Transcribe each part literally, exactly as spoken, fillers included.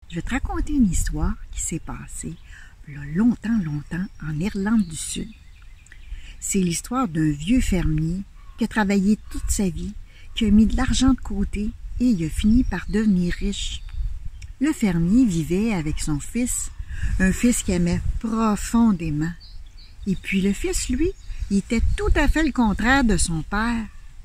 Je vais te raconter une histoire qui s'est passée il y a longtemps, longtemps en Irlande du Sud. C'est l'histoire d'un vieux fermier qui a travaillé toute sa vie, qui a mis de l'argent de côté et il a fini par devenir riche. Le fermier vivait avec son fils, un fils qu'il aimait profondément. Et puis le fils, lui, il était tout à fait le contraire de son père.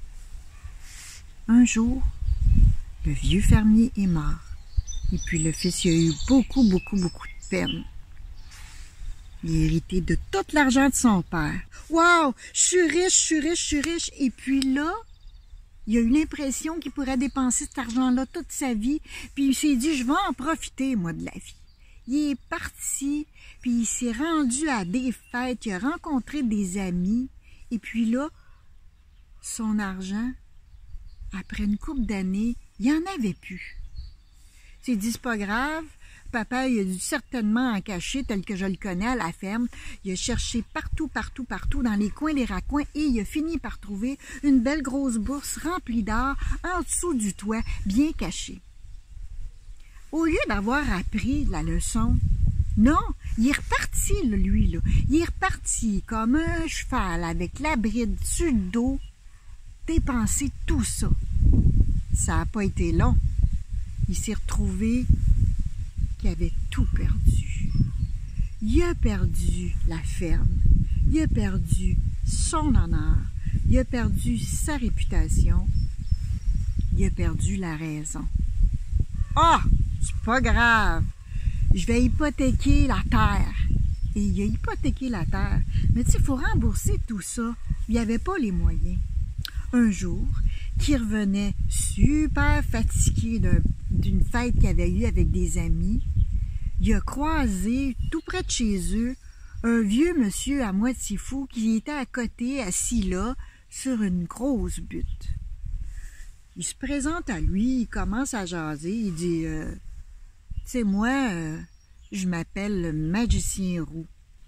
Un jour, le vieux fermier est mort. Et puis le fils, il a eu beaucoup, beaucoup, beaucoup de peine. Il a hérité de tout l'argent de son père. « Wow! Je suis riche, je suis riche, je suis riche! » Et puis là, il a eu l'impression qu'il pourrait dépenser cet argent-là toute sa vie. Puis il s'est dit, je vais en profiter, moi, de la vie. Il est parti, puis il s'est rendu à des fêtes, il a rencontré des amis. Et puis là, son argent, après une couple d'années, il n'y en avait plus. Il s'est dit, c'est pas grave. Papa, il a dû certainement en cacher, tel que je le connais à la ferme. Il a cherché partout, partout, partout, dans les coins, les raccoins, et il a fini par trouver une belle grosse bourse remplie d'or en dessous du toit, bien cachée. Au lieu d'avoir appris la leçon, non, il est reparti, là, lui, là. Il est reparti comme un cheval avec la bride sur le dos, dépenser tout ça. Ça n'a pas été long. Il s'est retrouvé qu'il avait tout perdu. Il a perdu la ferme, il a perdu son honneur, il a perdu sa réputation, il a perdu la raison. Ah, c'est pas grave, je vais hypothéquer la terre. Et il a hypothéqué la terre. Mais tu sais, il faut rembourser tout ça. Il n'y avait pas les moyens. Un jour, qui revenait super fatigué d'une fête qu'il avait eue avec des amis, il a croisé, tout près de chez eux, un vieux monsieur à moitié fou qui était à côté, assis là, sur une grosse butte. Il se présente à lui, il commence à jaser, il dit euh, « Tu sais, moi, euh, je m'appelle le magicien roux. »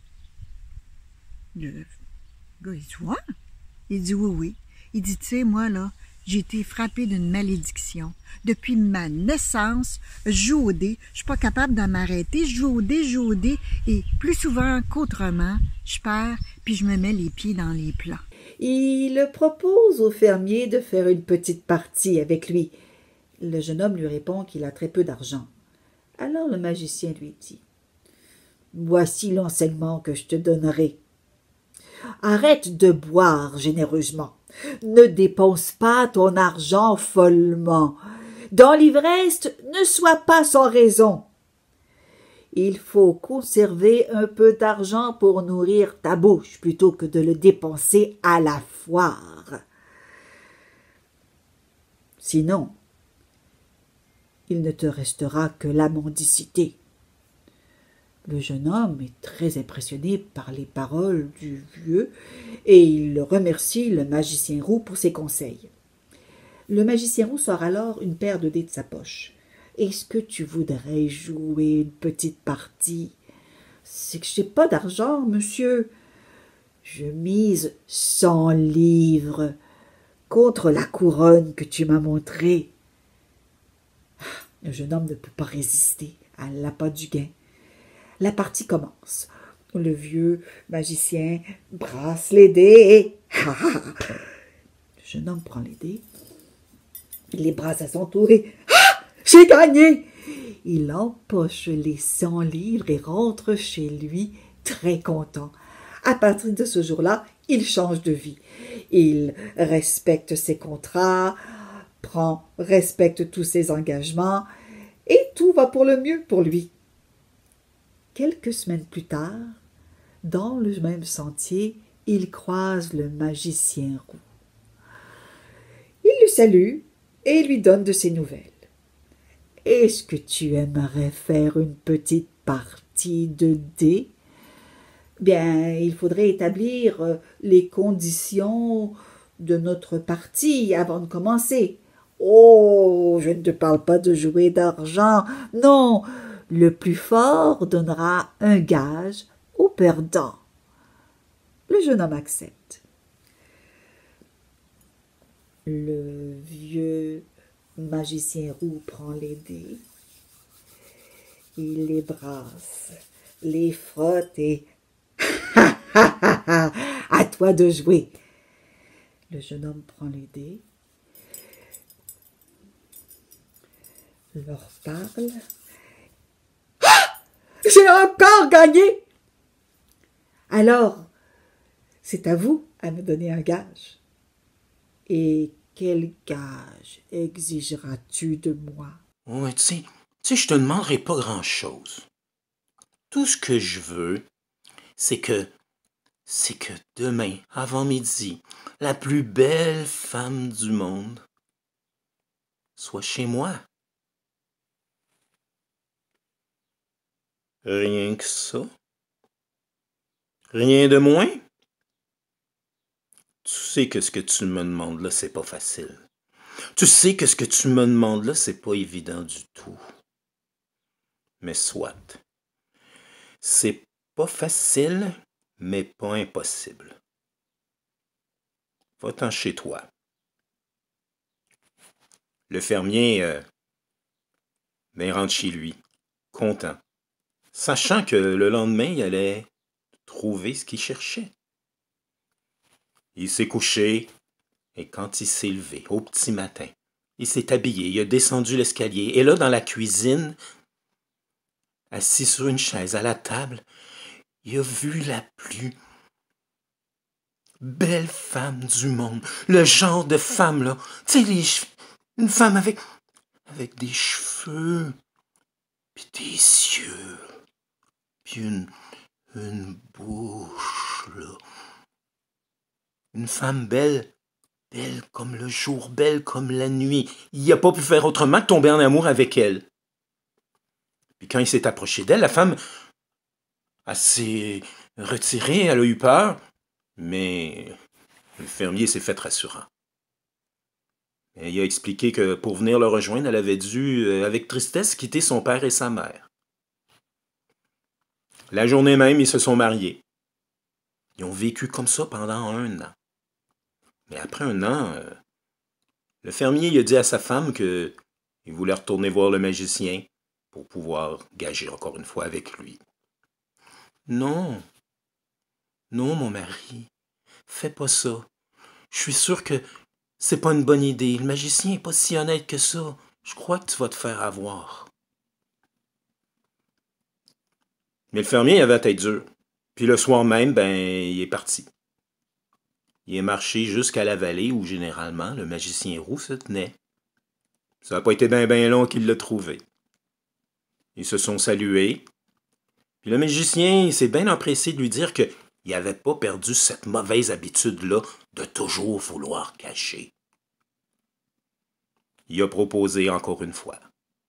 Le gars, il dit « Quoi? » Il dit « Oui, oui. » Il dit « Tu sais, moi, là, j'ai été frappé d'une malédiction. Depuis ma naissance, je joue au dé. Je suis pas capable de m'arrêter. Je joue au dé, je joue au dé. Et plus souvent qu'autrement, je perds, puis je me mets les pieds dans les plats. » Il propose au fermier de faire une petite partie avec lui. Le jeune homme lui répond qu'il a très peu d'argent. Alors le magicien lui dit « Voici l'enseignement que je te donnerai. Arrête de boire généreusement. Ne dépense pas ton argent follement. Dans l'ivresse, ne sois pas sans raison. Il faut conserver un peu d'argent pour nourrir ta bouche plutôt que de le dépenser à la foire. Sinon, il ne te restera que la mendicité. » Le jeune homme est très impressionné par les paroles du vieux et il remercie le magicien roux pour ses conseils. Le magicien roux sort alors une paire de dés de sa poche. « Est-ce que tu voudrais jouer une petite partie? »« C'est que je n'ai pas d'argent, monsieur. Je mise cent livres contre la couronne que tu m'as montrée. » Le jeune homme ne peut pas résister à l'appât du gain. La partie commence. Le vieux magicien brasse les dés. Le jeune homme prend les dés. Il les brasse à son tour et ah, j'ai gagné! Il empoche les cent livres et rentre chez lui très content. À partir de ce jour-là, il change de vie. Il respecte ses contrats, prend, respecte tous ses engagements et tout va pour le mieux pour lui. Quelques semaines plus tard, dans le même sentier, il croise le magicien roux. Il le salue et lui donne de ses nouvelles. « Est-ce que tu aimerais faire une petite partie de dés? Bien, il faudrait établir les conditions de notre partie avant de commencer. »« Oh, je ne te parle pas de jouer d'argent, non. Le plus fort donnera un gage au perdant. » Le jeune homme accepte. Le vieux magicien roux prend les dés Il les brasse, les frotte et... Ha ha ha ha! À toi de jouer. Le jeune homme prend les dés, leur parle. Ah! J'ai encore gagné! Alors, c'est à vous à me donner un gage. Et quel gage exigeras-tu de moi? Ouais, tu sais, tu sais, je te demanderai pas grand-chose. Tout ce que je veux, c'est que, c'est que demain, avant midi, la plus belle femme du monde soit chez moi. Rien que ça. Rien de moins. Tu sais que ce que tu me demandes là, c'est pas facile. Tu sais que ce que tu me demandes là, c'est pas évident du tout. Mais soit. C'est pas facile, mais pas impossible. Va-t'en chez toi. Le fermier, euh, ben, rentre chez lui, content, sachant que le lendemain, il allait trouver ce qu'il cherchait. Il s'est couché, et quand il s'est levé, au petit matin, il s'est habillé, il a descendu l'escalier, et là, dans la cuisine, assis sur une chaise à la table, il a vu la plus belle femme du monde. Le genre de femme, là. Tu sais, les cheveux. Une femme avec, avec des cheveux, puis des yeux, puis une, une bouche, là. Une femme belle, belle comme le jour, belle comme la nuit. Il n'a pas pu faire autrement que tomber en amour avec elle. Puis quand il s'est approché d'elle, la femme, elle s'est retirée, elle a eu peur, mais le fermier s'est fait rassurant. Et il a expliqué que pour venir le rejoindre, elle avait dû, avec tristesse, quitter son père et sa mère. La journée même, ils se sont mariés. Ils ont vécu comme ça pendant un an. Mais après un an, euh, le fermier il a dit à sa femme qu'il voulait retourner voir le magicien pour pouvoir gager encore une fois avec lui. Non, non, mon mari, fais pas ça. Je suis sûr que c'est pas une bonne idée. Le magicien est pas si honnête que ça. Je crois que tu vas te faire avoir. Mais le fermier avait la tête dure. Puis le soir même, ben, il est parti. Il est marché jusqu'à la vallée où, généralement, le magicien roux se tenait. Ça n'a pas été bien ben long qu'il l'a trouvé. Ils se sont salués. Puis le magicien s'est bien empressé de lui dire qu'il n'avait pas perdu cette mauvaise habitude-là de toujours vouloir cacher. Il a proposé encore une fois.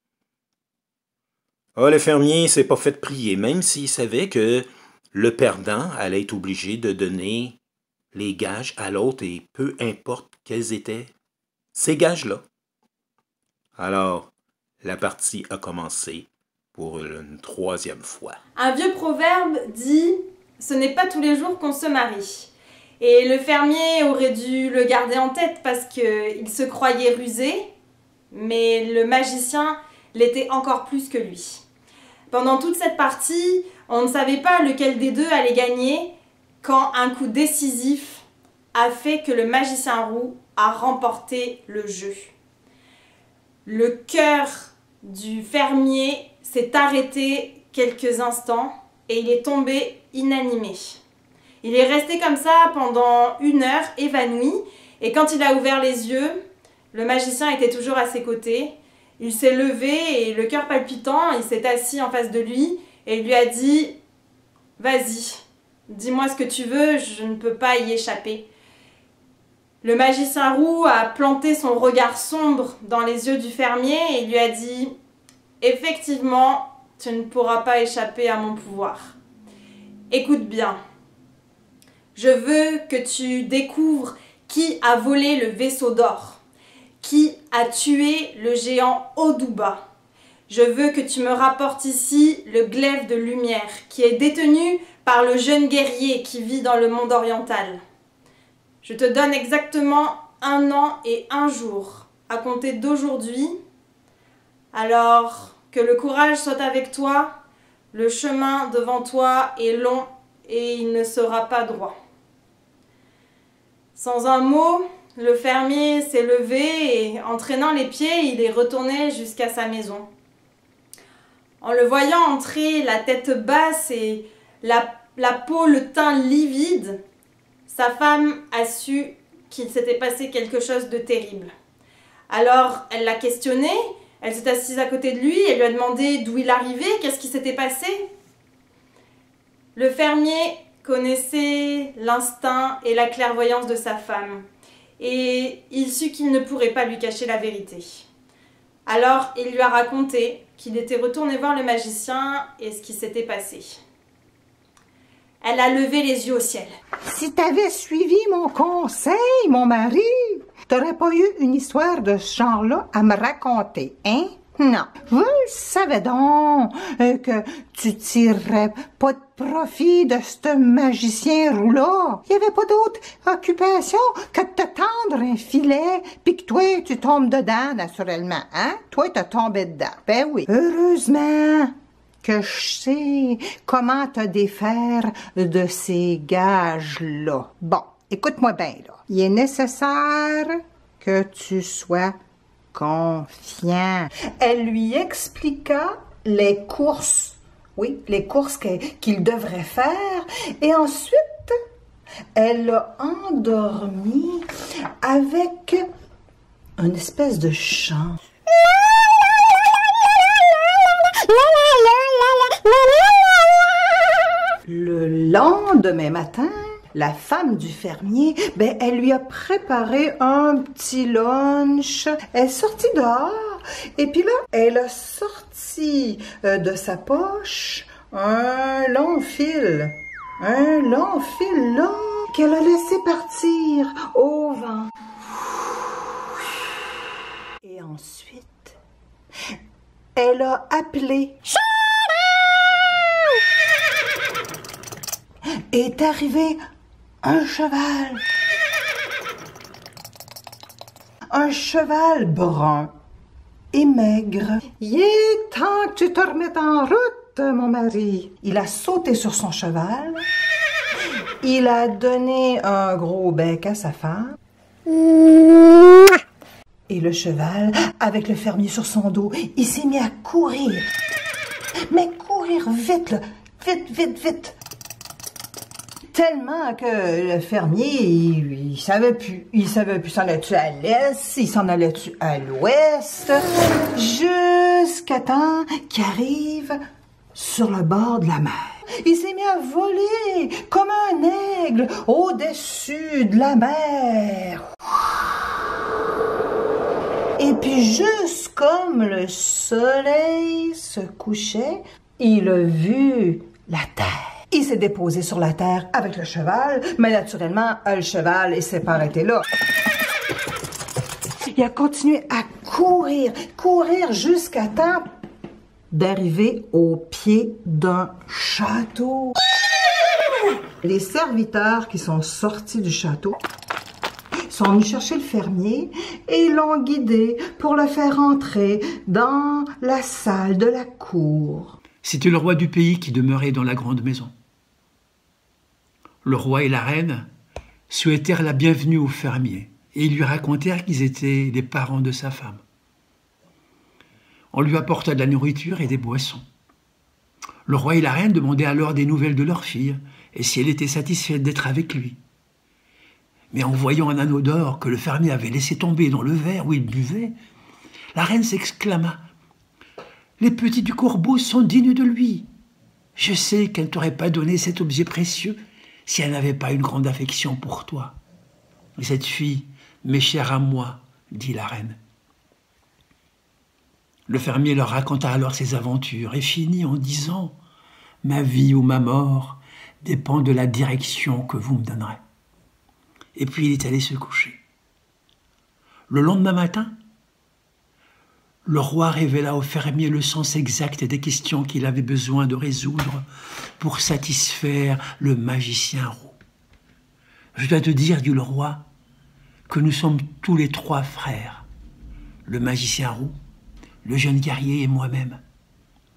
Ah, le fermier s'est pas fait prier, même s'il savait que le perdant allait être obligé de donner les gages à l'autre et peu importe quels étaient ces gages-là. Alors, la partie a commencé pour une troisième fois. Un vieux proverbe dit « Ce n'est pas tous les jours qu'on se marie ». Et le fermier aurait dû le garder en tête parce qu'il se croyait rusé, mais le magicien l'était encore plus que lui. Pendant toute cette partie, on ne savait pas lequel des deux allait gagner quand un coup décisif a fait que le magicien roux a remporté le jeu. Le cœur du fermier s'est arrêté quelques instants et il est tombé inanimé. Il est resté comme ça pendant une heure, évanoui, et quand il a ouvert les yeux, le magicien était toujours à ses côtés. Il s'est levé et le cœur palpitant, il s'est assis en face de lui et il lui a dit « Vas-y, dis-moi ce que tu veux, je ne peux pas y échapper. » Le magicien roux a planté son regard sombre dans les yeux du fermier et lui a dit « Effectivement, tu ne pourras pas échapper à mon pouvoir. Écoute bien, je veux que tu découvres qui a volé le vaisseau d'or. Qui a tué le géant Oduba. Je veux que tu me rapportes ici le glaive de lumière qui est détenu par le jeune guerrier qui vit dans le monde oriental. Je te donne exactement un an et un jour à compter d'aujourd'hui. Alors que le courage soit avec toi, le chemin devant toi est long et il ne sera pas droit. » Sans un mot, le fermier s'est levé et, entraînant les pieds, il est retourné jusqu'à sa maison. En le voyant entrer, la tête basse et la, la peau, le teint livide, sa femme a su qu'il s'était passé quelque chose de terrible. Alors, elle l'a questionné, elle s'est assise à côté de lui, elle lui a demandé d'où il arrivait, qu'est-ce qui s'était passé. Le fermier connaissait l'instinct et la clairvoyance de sa femme, et il sut qu'il ne pourrait pas lui cacher la vérité. Alors, il lui a raconté qu'il était retourné voir le magicien et ce qui s'était passé. Elle a levé les yeux au ciel. « Si t'avais suivi mon conseil, mon mari, t'aurais pas eu une histoire de ce genre-là à me raconter, hein? Non. Je savais donc euh, que tu tirerais pas de profit de ce magicien roux-là. Il y avait pas d'autre occupation que de te tendre un filet, puis que toi, tu tombes dedans, naturellement, hein? Toi, t'as tombé dedans. Ben oui. Heureusement que je sais comment te défaire de ces gages-là. Bon, écoute-moi bien, là. Il est nécessaire que tu sois confiant. Elle lui expliqua les courses, oui, les courses qu'il devrait faire, et ensuite, elle l'a endormi avec une espèce de chant. Le lendemain matin, la femme du fermier, ben, elle lui a préparé un petit lunch. Elle est sortie dehors et puis là, elle a sorti euh, de sa poche un long fil. Un long fil long qu'elle a laissé partir au vent. Et ensuite, elle a appelé. Est arrivé un cheval. Un cheval brun et maigre. Il est temps que tu te remettes en route, mon mari. Il a sauté sur son cheval. Il a donné un gros bec à sa femme. Et le cheval, avec le fermier sur son dos, il s'est mis à courir. Mais courir vite, là. Vite, vite, vite. Tellement que le fermier, il, il savait plus. Il savait plus s'en allait-tu à l'est, il s'en allait-tu à l'ouest, jusqu'à temps qu'il arrive sur le bord de la mer. Il s'est mis à voler comme un aigle au-dessus de la mer. Et puis juste comme le soleil se couchait, il a vu la terre. Il s'est déposé sur la terre avec le cheval, mais naturellement, le cheval, il s'est pas arrêté là. Il a continué à courir, courir jusqu'à temps d'arriver au pied d'un château. Les serviteurs qui sont sortis du château sont venus chercher le fermier et l'ont guidé pour le faire entrer dans la salle de la cour. C'était le roi du pays qui demeurait dans la grande maison. Le roi et la reine souhaitèrent la bienvenue au fermier et ils lui racontèrent qu'ils étaient les parents de sa femme. On lui apporta de la nourriture et des boissons. Le roi et la reine demandaient alors des nouvelles de leur fille et si elle était satisfaite d'être avec lui. Mais en voyant un anneau d'or que le fermier avait laissé tomber dans le verre où il buvait, la reine s'exclama « Les petits du corbeau sont dignes de lui. Je sais qu'elle ne t'aurait pas donné cet objet précieux si elle n'avait pas une grande affection pour toi. Mais cette fille m'est chère à moi, dit la reine. » Le fermier leur raconta alors ses aventures et finit en disant « Ma vie ou ma mort dépend de la direction que vous me donnerez. » Et puis il est allé se coucher. Le lendemain matin, le roi révéla au fermier le sens exact des questions qu'il avait besoin de résoudre pour satisfaire le magicien roux. « Je dois te dire, dit le roi, que nous sommes tous les trois frères, le magicien roux, le jeune guerrier et moi-même.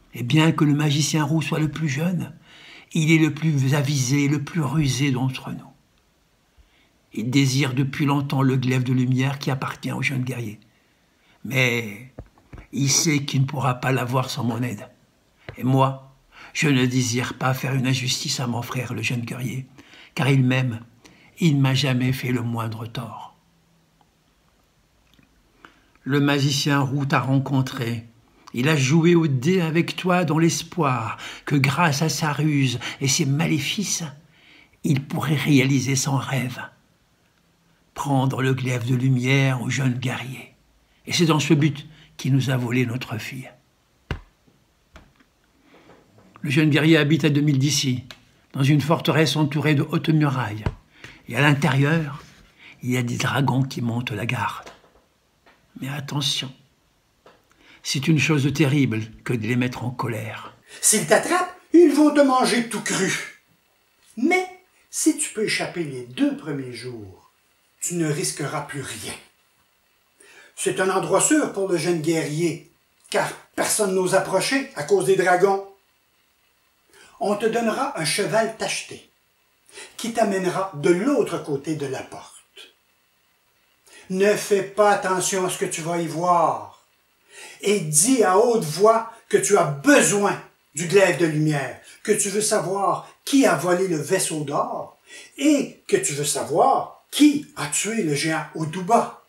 Et bien que le magicien roux soit le plus jeune, il est le plus avisé, le plus rusé d'entre nous. Il désire depuis longtemps le glaive de lumière qui appartient au jeune guerrier. Mais il sait qu'il ne pourra pas l'avoir sans mon aide. Et moi, je ne désire pas faire une injustice à mon frère, le jeune guerrier, car il m'aime, il ne m'a jamais fait le moindre tort. Le magicien roux t'a rencontré. Il a joué au dé avec toi dans l'espoir que grâce à sa ruse et ses maléfices, il pourrait réaliser son rêve. Prendre le glaive de lumière au jeune guerrier. Et c'est dans ce but qu'il nous a volé notre fille. Le jeune guerrier habite à deux milles d'ici, dans une forteresse entourée de hautes murailles. Et à l'intérieur, il y a des dragons qui montent la garde. Mais attention, c'est une chose terrible que de les mettre en colère. S'ils t'attrapent, ils vont te manger tout cru. Mais si tu peux échapper les deux premiers jours, tu ne risqueras plus rien. C'est un endroit sûr pour le jeune guerrier, car personne n'ose approcher à cause des dragons. On te donnera un cheval tacheté, qui t'amènera de l'autre côté de la porte. Ne fais pas attention à ce que tu vas y voir, et dis à haute voix que tu as besoin du glaive de lumière, que tu veux savoir qui a volé le vaisseau d'or, et que tu veux savoir qui a tué le géant Oduba.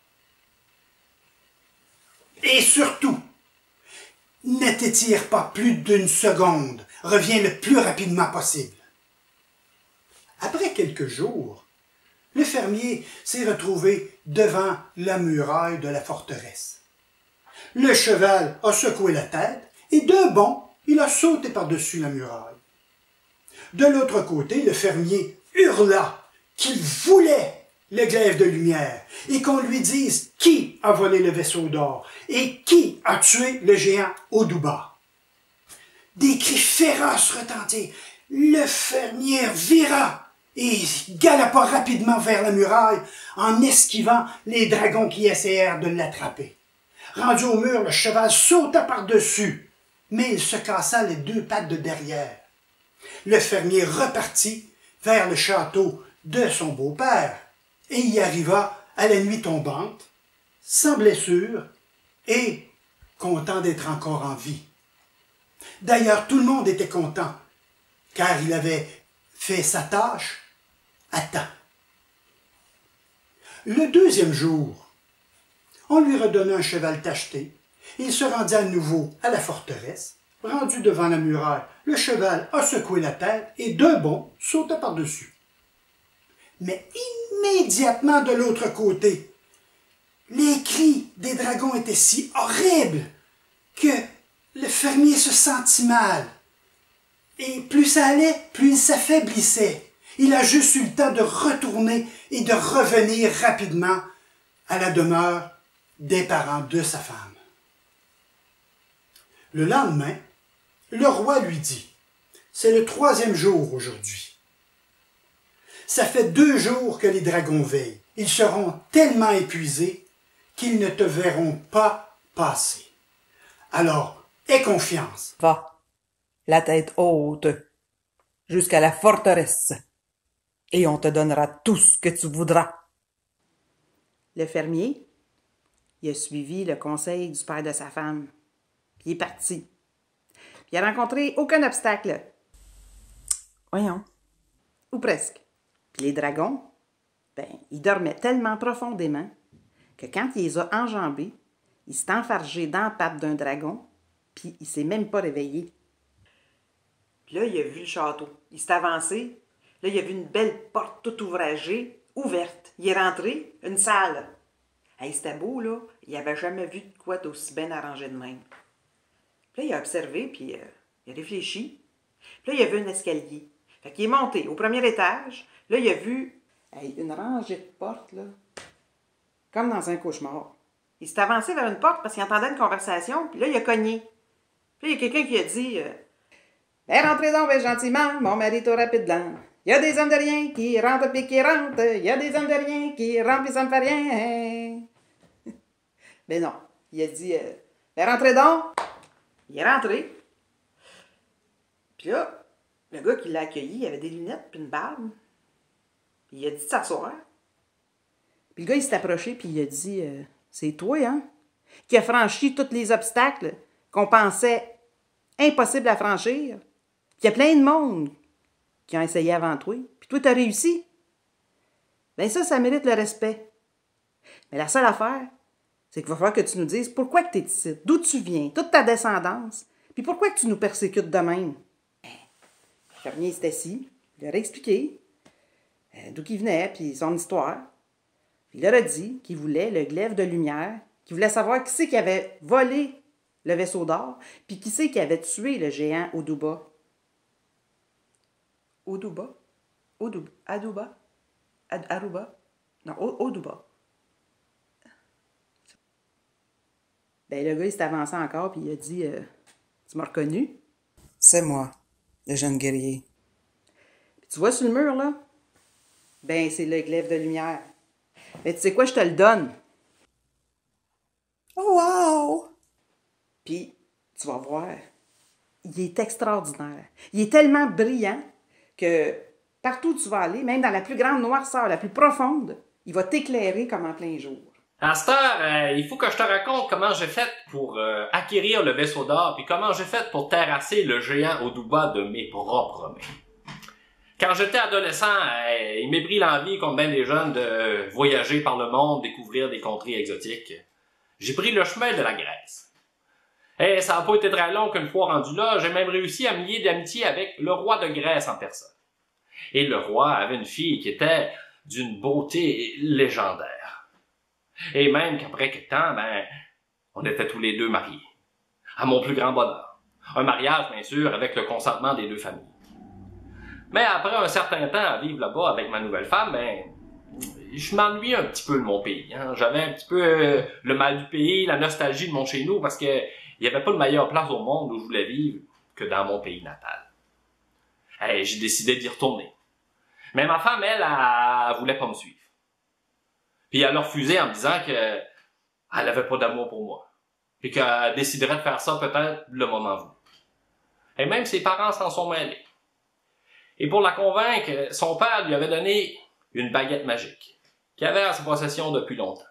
Et surtout, ne t'étire pas plus d'une seconde, reviens le plus rapidement possible. Après quelques jours, le fermier s'est retrouvé devant la muraille de la forteresse. Le cheval a secoué la tête et d'un bond, il a sauté par-dessus la muraille. De l'autre côté, le fermier hurla qu'il voulait le glaive de lumière et qu'on lui dise qui a volé le vaisseau d'or et qui a tué le géant Oduba. Des cris féroces retentirent. Le fermier vira et galopa rapidement vers la muraille en esquivant les dragons qui essayèrent de l'attraper. Rendu au mur, le cheval sauta par-dessus, mais il se cassa les deux pattes de derrière. Le fermier repartit vers le château de son beau-père et y arriva à la nuit tombante, sans blessure et content d'être encore en vie. D'ailleurs, tout le monde était content, car il avait fait sa tâche à temps. Le deuxième jour, on lui redonna un cheval tacheté. Il se rendit à nouveau à la forteresse. Rendu devant la muraille, le cheval a secoué la tête et d'un bond sauta par-dessus. Mais immédiatement de l'autre côté, les cris des dragons étaient si horribles que le fermier se sentit mal. Et plus ça allait, plus il s'affaiblissait. Il a juste eu le temps de retourner et de revenir rapidement à la demeure des parents de sa femme. Le lendemain, le roi lui dit « C'est le troisième jour aujourd'hui. Ça fait deux jours que les dragons veillent. Ils seront tellement épuisés qu'ils ne te verront pas passer. Alors, aie confiance. Va, la tête haute, jusqu'à la forteresse, et on te donnera tout ce que tu voudras. » Le fermier, il a suivi le conseil du père de sa femme, puis il est parti. Puis il a rencontré aucun obstacle. Voyons. Ou presque. Puis les dragons, ben, ils dormaient tellement profondément que quand il les a enjambés, il s'est enfargé dans la patte d'un dragon, puis il s'est même pas réveillé. Puis là, il a vu le château. Il s'est avancé. Là, il a vu une belle porte toute ouvragée, ouverte. Il est rentré, une salle. Hey, c'était beau, là. Il n'avait jamais vu de quoi d'aussi bien arrangé de même. Puis là, il a observé, puis euh, il a réfléchi. Puis là, il a vu un escalier. Fait qu'il est monté au premier étage. Là, il a vu hey, une rangée de portes, là, comme dans un cauchemar. Il s'est avancé vers une porte parce qu'il entendait une conversation, puis là, il a cogné. Puis là, il y a quelqu'un qui a dit euh, « Ben, rentrez donc, ben, gentiment, mon mari est au rapide blanc. Il y a des hommes de rien qui rentrent puis qui rentrent. Il y a des hommes de rien qui rentrent puis ça me fait rien. » Ben non, il a dit euh, « Ben, rentrez donc. » Il est rentré. Puis là, le gars qui l'a accueilli, il avait des lunettes puis une barbe. Puis il a dit de s'asseoir. Puis le gars, il s'est approché puis il a dit euh, « C'est toi, hein, qui a franchi tous les obstacles qu'on pensait impossibles à franchir. Puis il y a plein de monde qui ont essayé avant toi. Puis toi, t'as réussi. Bien ça, ça mérite le respect. Mais la seule affaire, c'est qu'il va falloir que tu nous dises pourquoi que t'es ici, d'où tu viens, toute ta descendance, puis pourquoi que tu nous persécutes de même. » Le fermier s'est assis, il leur a expliqué euh, d'où il venait, puis son histoire. Puis il leur a dit qu'il voulait le glaive de lumière, qu'il voulait savoir qui c'est qui avait volé le vaisseau d'or, puis qui c'est qui avait tué le géant Oduba. Oduba? Oduba? Aduba? Ad Aruba? Non, Oduba. Ben, le gars, il s'est avancé encore, puis il a dit euh, « Tu m'as reconnu? »« C'est moi, le jeune guerrier. » Puis tu vois sur le mur, là? Ben, c'est le glaive de lumière. Mais tu sais quoi, je te le donne. Oh, wow! Puis, tu vas voir, il est extraordinaire. Il est tellement brillant que partout où tu vas aller, même dans la plus grande noirceur, la plus profonde, il va t'éclairer comme en plein jour. À cette heure, euh, il faut que je te raconte comment j'ai fait pour euh, acquérir le vaisseau d'or, puis comment j'ai fait pour terrasser le géant Oduba de mes propres mains. Quand j'étais adolescent, euh, il m'est pris l'envie, comme bien des jeunes, de voyager par le monde, découvrir des contrées exotiques. J'ai pris le chemin de la Grèce. Et ça n'a pas été très long qu'une fois rendu là, j'ai même réussi à me lier d'amitié avec le roi de Grèce en personne. Et le roi avait une fille qui était d'une beauté légendaire. Et même qu'après quelque temps, ben, on était tous les deux mariés. À mon plus grand bonheur. Un mariage, bien sûr, avec le consentement des deux familles. Mais après un certain temps à vivre là-bas avec ma nouvelle femme, ben, je m'ennuyais un petit peu de mon pays. Hein. J'avais un petit peu euh, le mal du pays, la nostalgie de mon chez-nous, parce que il n'y avait pas de meilleure place au monde où je voulais vivre que dans mon pays natal. Et j'ai décidé d'y retourner. Mais ma femme, elle, elle, elle voulait pas me suivre. Puis elle a refusé en me disant qu'elle avait pas d'amour pour moi. Puis qu'elle déciderait de faire ça peut-être le moment venu. Et même ses parents s'en sont mêlés. Et pour la convaincre, son père lui avait donné une baguette magique, qu'il avait à sa possession depuis longtemps.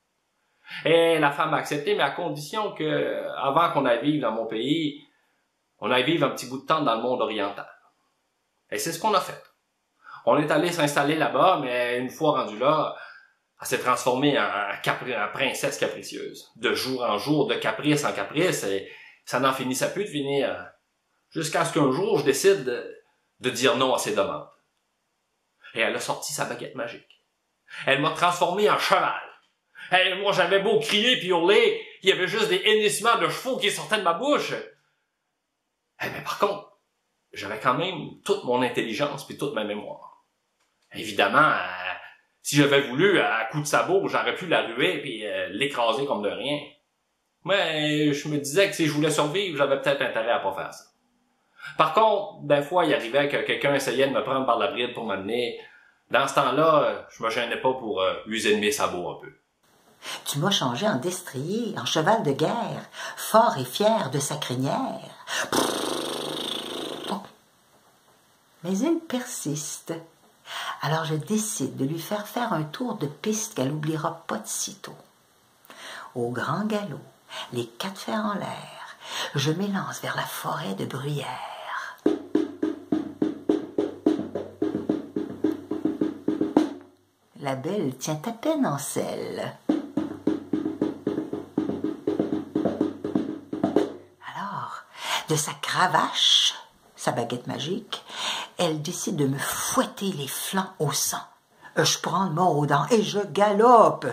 Et la femme a accepté, mais à condition que, avant qu'on aille vivre dans mon pays, on aille vivre un petit bout de temps dans le monde oriental. Et c'est ce qu'on a fait. On est allé s'installer là-bas, mais une fois rendu là, elle s'est transformée en, capri- en princesse capricieuse. De jour en jour, de caprice en caprice, et ça n'en finissait plus de finir. Jusqu'à ce qu'un jour, je décide de, de dire non à ses demandes. Et elle a sorti sa baguette magique. Elle m'a transformé en cheval. Et moi, j'avais beau crier puis hurler, il y avait juste des hennissements de chevaux qui sortaient de ma bouche. Eh bien, par contre, j'avais quand même toute mon intelligence puis toute ma mémoire. Évidemment, euh, si j'avais voulu, à coup de sabot, j'aurais pu la ruer puis euh, l'écraser comme de rien. Mais je me disais que si je voulais survivre, j'avais peut-être intérêt à pas faire ça. Par contre, des fois, il arrivait que quelqu'un essayait de me prendre par la bride pour m'amener. Dans ce temps-là, je me gênais pas pour euh, user de mes sabots un peu. Tu m'as changé en destrier, en cheval de guerre, fort et fier de sa crinière. Bon. Mais il persiste. Alors je décide de lui faire faire un tour de piste qu'elle n'oubliera pas de sitôt. Au grand galop, les quatre fers en l'air, je m'élance vers la forêt de bruyères. La belle tient à peine en selle. Alors, de sa cravache, sa baguette magique, elle décide de me fouetter les flancs au sang. Je prends le mort aux dents et je galope.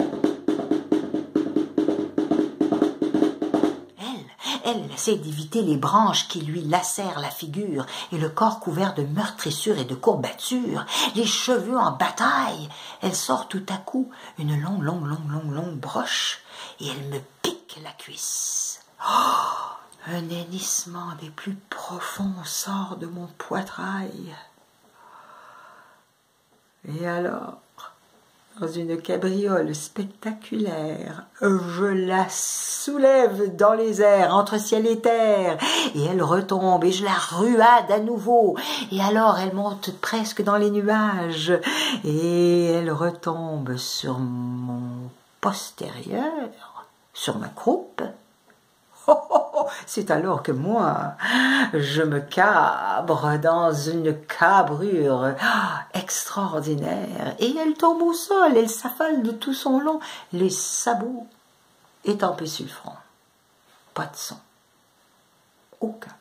Elle, elle essaie d'éviter les branches qui lui lacèrent la figure et le corps couvert de meurtrissures et de courbatures, les cheveux en bataille. Elle sort tout à coup une longue, longue, longue, longue, longue broche et elle me pique la cuisse. Oh! Un hennissement des plus profonds sort de mon poitrail. Et alors, dans une cabriole spectaculaire. Je la soulève dans les airs, entre ciel et terre, et elle retombe, et je la ruade à nouveau, et alors elle monte presque dans les nuages, et elle retombe sur mon postérieur, sur ma croupe. Oh, oh, oh, c'est alors que moi, je me cabre dans une cabrure oh, extraordinaire, et elle tombe au sol, elle s'affale de tout son long, les sabots étampés sur le front. Pas de son. Aucun.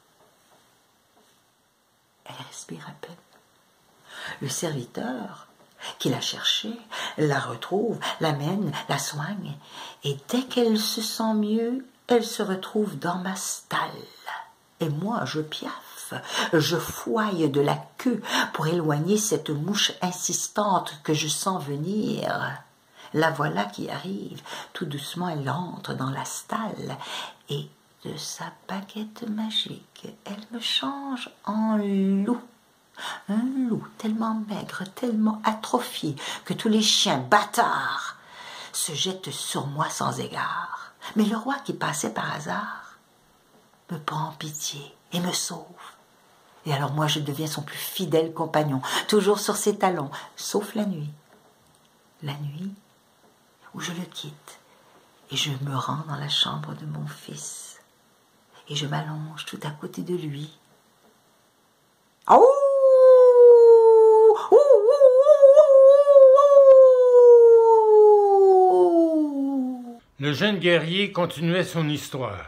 Elle respire à peine. Le serviteur qui l'a cherchée, la retrouve, l'amène, la soigne, et dès qu'elle se sent mieux, elle se retrouve dans ma stalle. Et moi, je piaffe, je fouaille de la queue pour éloigner cette mouche insistante que je sens venir. La voilà qui arrive. Tout doucement, elle entre dans la stalle et de sa baguette magique, elle me change en loup. Un loup tellement maigre, tellement atrophié que tous les chiens bâtards se jettent sur moi sans égard. Mais le roi qui passait par hasard me prend pitié et me sauve. Et alors moi je deviens son plus fidèle compagnon, toujours sur ses talons, sauf la nuit. La nuit où je le quitte et je me rends dans la chambre de mon fils. Et je m'allonge tout à côté de lui. Oh! Le jeune guerrier continuait son histoire.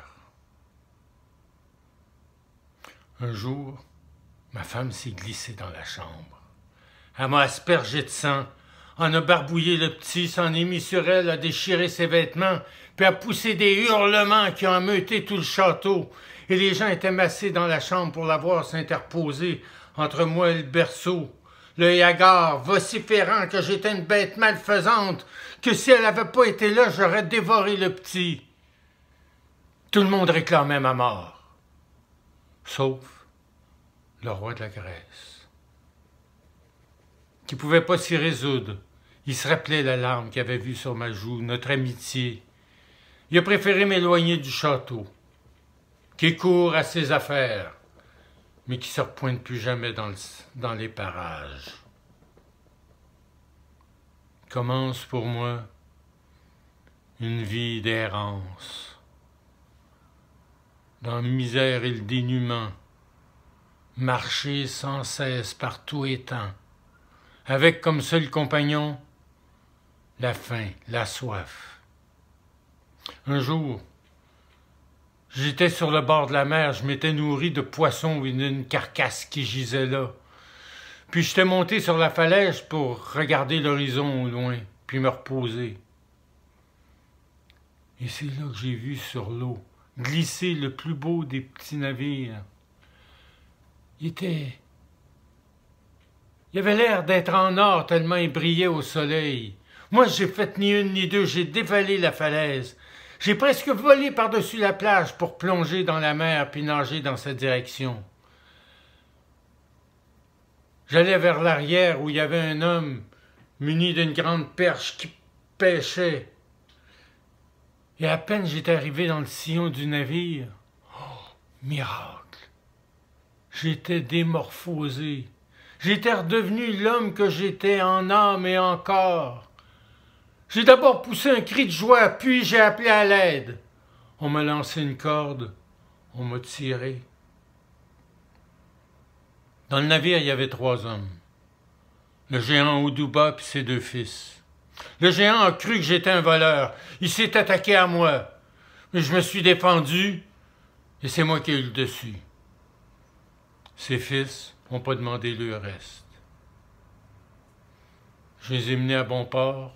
Un jour, ma femme s'est glissée dans la chambre. Elle m'a aspergé de sang, en a barbouillé le petit, s'en est mis sur elle, a déchiré ses vêtements, puis a poussé des hurlements qui ont ameuté tout le château, et les gens étaient massés dans la chambre pour la voir s'interposer entre moi et le berceau. L'œil hagard, vociférant que j'étais une bête malfaisante, que si elle n'avait pas été là, j'aurais dévoré le petit. Tout le monde réclamait ma mort, sauf le roi de la Grèce, qui ne pouvait pas s'y résoudre. Il se rappelait la larme qu'il avait vue sur ma joue, notre amitié. Il a préféré m'éloigner du château, qui court à ses affaires, mais qui ne se repointe plus jamais dans, le, dans les parages. Commence pour moi une vie d'errance, dans la misère et le dénuement, marcher sans cesse par tous les temps, avec comme seul compagnon la faim, la soif. Un jour, j'étais sur le bord de la mer, je m'étais nourri de poissons et d'une carcasse qui gisait là. Puis j'étais monté sur la falaise pour regarder l'horizon au loin, puis me reposer. Et c'est là que j'ai vu sur l'eau glisser le plus beau des petits navires. Il était... Il avait l'air d'être en or tellement il brillait au soleil. Moi, j'ai fait ni une ni deux, j'ai dévalé la falaise. J'ai presque volé par-dessus la plage pour plonger dans la mer puis nager dans cette direction. J'allais vers l'arrière où il y avait un homme muni d'une grande perche qui pêchait. Et à peine j'étais arrivé dans le sillon du navire, oh, miracle! J'étais démorphosé. J'étais redevenu l'homme que j'étais en âme et en corps. J'ai d'abord poussé un cri de joie, puis j'ai appelé à l'aide. On m'a lancé une corde, on m'a tiré. Dans le navire, il y avait trois hommes. Le géant Oudouba puis ses deux fils. Le géant a cru que j'étais un voleur. Il s'est attaqué à moi. Mais je me suis défendu et c'est moi qui ai eu le dessus. Ses fils n'ont pas demandé le reste. Je les ai menés à bon port.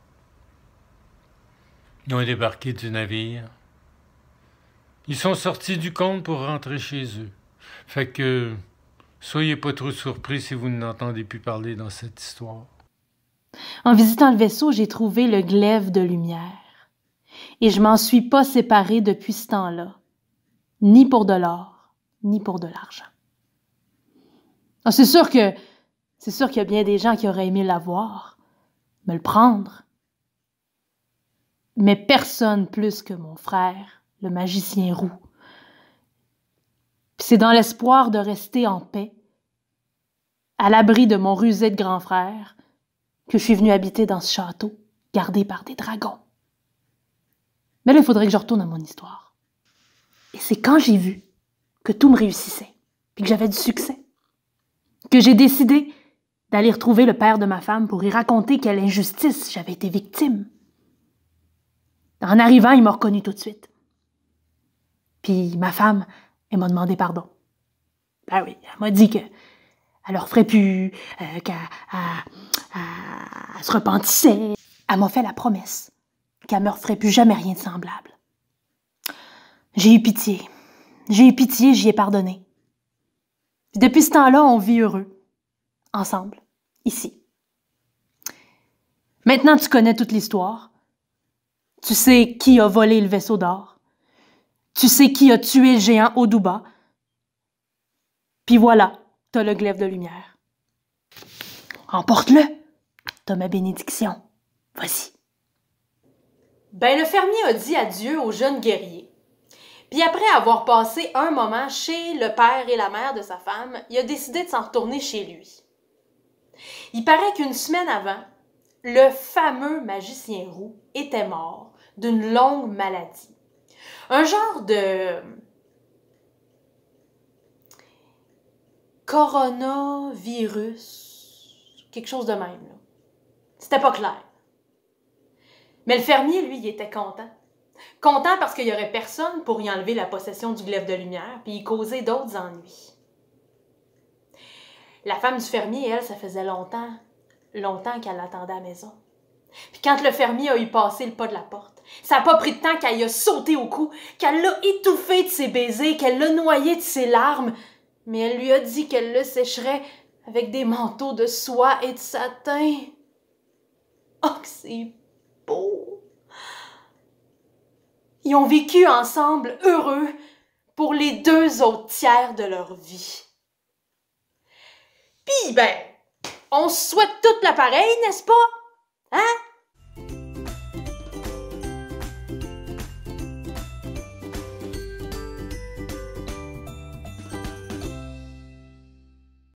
Ils ont débarqué du navire. Ils sont sortis du compte pour rentrer chez eux. Fait que soyez pas trop surpris si vous n'entendez plus parler dans cette histoire. En visitant le vaisseau, j'ai trouvé le glaive de lumière. Et je m'en suis pas séparée depuis ce temps-là. Ni pour de l'or, ni pour de l'argent. Ah, c'est sûr que, c'est sûr qu'il y a bien des gens qui auraient aimé l'avoir. me le prendre. Mais personne plus que mon frère, le magicien roux. Puis c'est dans l'espoir de rester en paix, à l'abri de mon rusé de grand frère, que je suis venue habiter dans ce château, gardé par des dragons. Mais là, il faudrait que je retourne à mon histoire. Et c'est quand j'ai vu que tout me réussissait, puis que j'avais du succès, que j'ai décidé d'aller retrouver le père de ma femme pour y raconter quelle injustice j'avais été victime. En arrivant, il m'a reconnu tout de suite. Puis ma femme, elle m'a demandé pardon. Ben oui, elle m'a dit que elle leur ferait plus, euh, qu'elle elle, elle se repentissait. Elle m'a fait la promesse qu'elle me referait plus jamais rien de semblable. J'ai eu pitié. J'ai eu pitié, j'y ai pardonné. Puis depuis ce temps-là, on vit heureux. Ensemble. Ici. Maintenant, tu connais toute l'histoire. Tu sais qui a volé le vaisseau d'or. Tu sais qui a tué le géant Oduba. Puis voilà, t'as le glaive de lumière. Emporte-le. T'as ma bénédiction. Vas-y. Ben, le fermier a dit adieu au jeune guerrier. Puis après avoir passé un moment chez le père et la mère de sa femme, il a décidé de s'en retourner chez lui. Il paraît qu'une semaine avant, le fameux magicien roux était mort d'une longue maladie. Un genre de coronavirus, quelque chose de même, là. C'était pas clair. Mais le fermier, lui, il était content. Content parce qu'il n'y aurait personne pour y enlever la possession du glaive de lumière puis y causer d'autres ennuis. La femme du fermier, elle, ça faisait longtemps, longtemps qu'elle l'attendait à la maison. Puis quand le fermier a eu passé le pas de la porte, ça n'a pas pris de temps qu'elle y a sauté au cou, qu'elle l'a étouffé de ses baisers, qu'elle l'a noyé de ses larmes, mais elle lui a dit qu'elle le sécherait avec des manteaux de soie et de satin. Oh, que c'est beau! Ils ont vécu ensemble, heureux, pour les deux autres tiers de leur vie. Puis, ben, on se souhaite toute la pareille, n'est-ce pas? Hein?